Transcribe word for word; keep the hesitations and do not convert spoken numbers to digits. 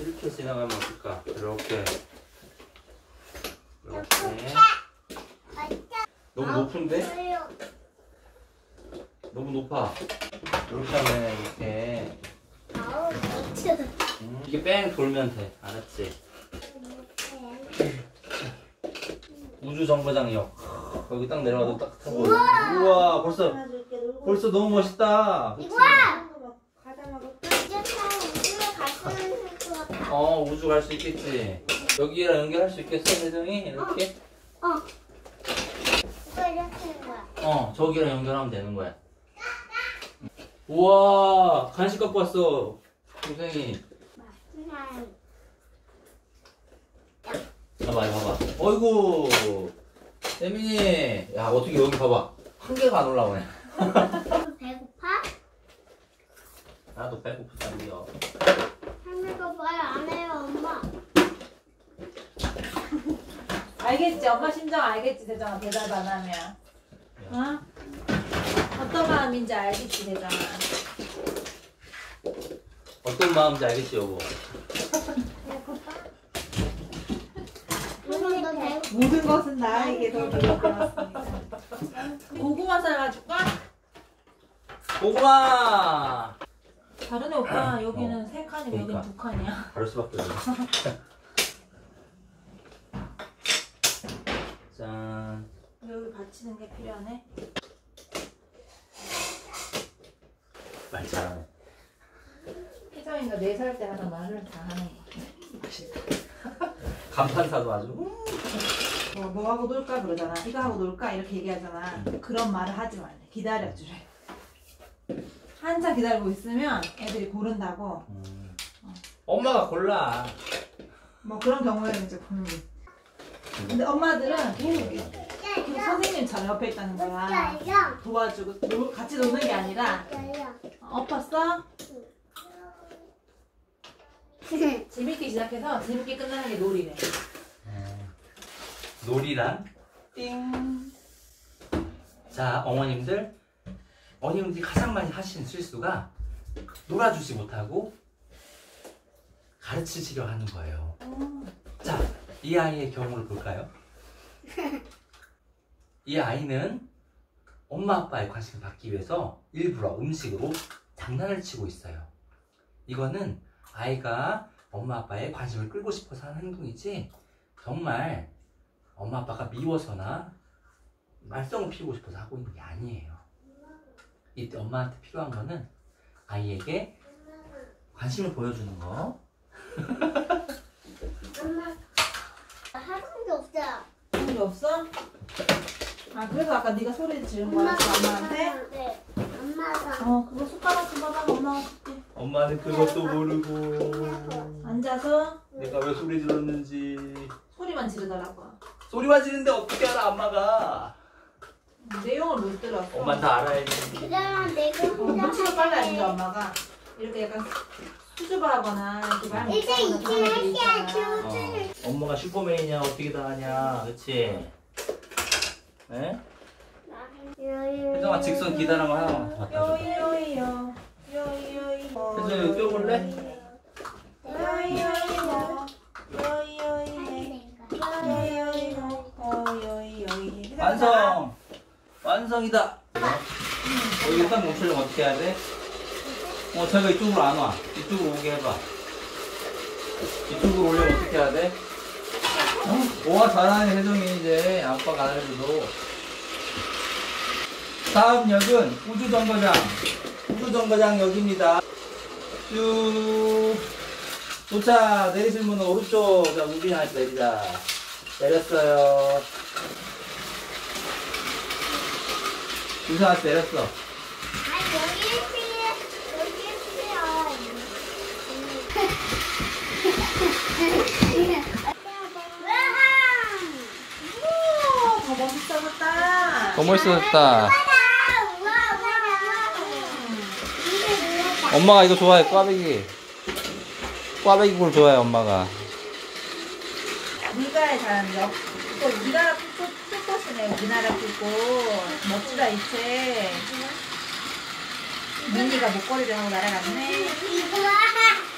이렇게 지나가면 어떨까? 이렇게. 이렇게. 너무 높은데? 너무 높아. 이렇게 하면 이렇게. 음, 이게 뺑 돌면 돼. 알았지? 우주 정거장역. 여기 딱 내려가도 딱 타고. 우와, 우와 벌써 벌써 너무 멋있다. 그치? 어, 우주 갈 수 있겠지. 여기랑 연결할 수 있겠어, 혜정이? 이렇게? 어. 어. 이거 이렇게 하는 거야. 어, 저기랑 연결하면 되는 거야. 우와, 간식 갖고 왔어, 동생이. 봐봐, 봐봐. 어이구, 세민이. 야, 어떻게 여기 봐봐. 한 개가 안 올라오네. 배고파? 나도 배고프다니요. 할머니가 말 안 해요, 엄마. 알겠지? 엄마 심정 알겠지? 대장아 대답 안 하면. 어? 어떤 마음인지 알겠지? 대장아. 어떤 마음인지 알겠지, 여보? 모든 것은 나에게 더 배웠습니다. 고구마 삶아줄까? 고구마! 다른 애 오빠 여기는 어. 세 칸이고 그러니까. 여기는 두 칸이야. 다를 수밖에 없네. 짠. 여기 받치는 게 필요하네. 말 잘하네. 혜정이가 네 살 때 하던 말을 다 하는 거. 간판사도 아주. 뭐, 뭐 하고 놀까 그러잖아. 이거 하고 놀까 이렇게 얘기하잖아. 음. 그런 말을 하지 말래. 기다려주래. 한참 기다리고 있으면 애들이 고른다고. 음. 엄마가 골라. 뭐 그런 경우에는 이제 고르는. 근데 엄마들은 그 선생님처럼 옆에 있다는 거야. 도와주고 놀, 같이 노는 게 아니라 어, 엎었어? 재밌게 시작해서 재밌게 끝나는 게 놀이래. 음. 놀이란? 띵. 자, 어머님들. 어머님들이 가장 많이 하시는 실수가 놀아주지 못하고 가르치시려 하는 거예요. 음. 자, 이 아이의 경우를 볼까요? 이 아이는 엄마 아빠의 관심을 받기 위해서 일부러 음식으로 장난을 치고 있어요. 이거는 아이가 엄마 아빠의 관심을 끌고 싶어서 하는 행동이지 정말 엄마 아빠가 미워서나 말썽을 피우고 싶어서 하고 있는 게 아니에요. 이때 엄마한테 필요한 거는 아이에게 관심을 보여주는 거. 엄마, 하는 게 없어. 하는 게 없어? 아 그래서 아까 네가 소리 지른 거였어 엄마한테? 네. 엄마가. 어 그거 숟가락 좀 봐봐 엄마가 줄게. 엄마는 그것도 모르고 앉아서 내가 왜 소리 질렀는지. 소리만 지르더라고. 소리만 지르는데 어떻게 알아 엄마가. 내용을 못 들었어. 엄마는 다 알아야지. 그럼 내가 어, 혼자 눈치가 빨라 할게. 진짜 엄마가 이렇게 약간 수줍어하거나 이렇게 말 이제 못하거나 이제 그런 게 할게. 있잖아. 교수를. 어, 엄마가 슈퍼맨이냐 어떻게 다 하냐 그치? 에? 혜정아 직선 기다란 거 하나만 갖다 줘. 요이요이요 요이요이요 혜정아 이거 껴볼래? 요이요이요 요이요이네 요이요이요 요이요이 완성! 완성이다! 여기 딱 멈추려면 어떻게 해야 돼? 어 자기가 이쪽으로 안 와. 이쪽으로 오게 해봐. 이쪽으로 오려면 어떻게 해야 돼? 어? 와 잘하네 혜정이 이제 아빠가 안 해줘도. 다음 역은 우주정거장. 우주정거장 역입니다. 쭉 도착. 내리실 문은 오른쪽. 자 무빈이 하나 내리자. 내렸어요. 유사한테 내렸어. 아 여기 있어요. 여기 있어요. 우와 더 멋있어졌다. 더 멋있어졌다. 엄마가 이거 좋아해. 꽈배기. 꽈배기 굴 좋아해 엄마가. 네가 잘하는데 또 우리나라 풋풋풋이네. 우리나라 풋고 멋지다 이채. 민니가 목걸이를 하고 날아갔네. 이거